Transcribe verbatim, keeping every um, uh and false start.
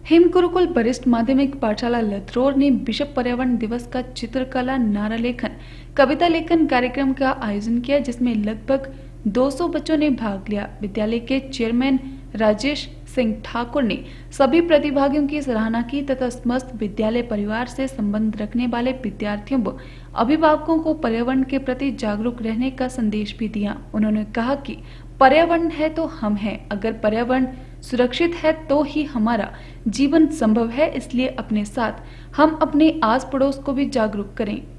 Him Gurukul वरिष्ठ माध्यमिक पाठशाला लतरोर ने विश्व पर्यावरण दिवस का चित्रकला, नारा लेखन, कविता लेखन कार्यक्रम का आयोजन किया, जिसमें लगभग दो सौ बच्चों ने भाग लिया। विद्यालय के चेयरमैन राजेश सिंह ठाकुर ने सभी प्रतिभागियों की सराहना की तथा समस्त विद्यालय परिवार से संबंध रखने वाले विद्यार्थियों व अभिभावकों को पर्यावरण के प्रति जागरूक रहने का संदेश भी दिया। उन्होंने कहा कि पर्यावरण है तो हम हैं, अगर पर्यावरण सुरक्षित है तो ही हमारा जीवन संभव है, इसलिए अपने साथ हम अपने आस पड़ोस को भी जागरूक करें।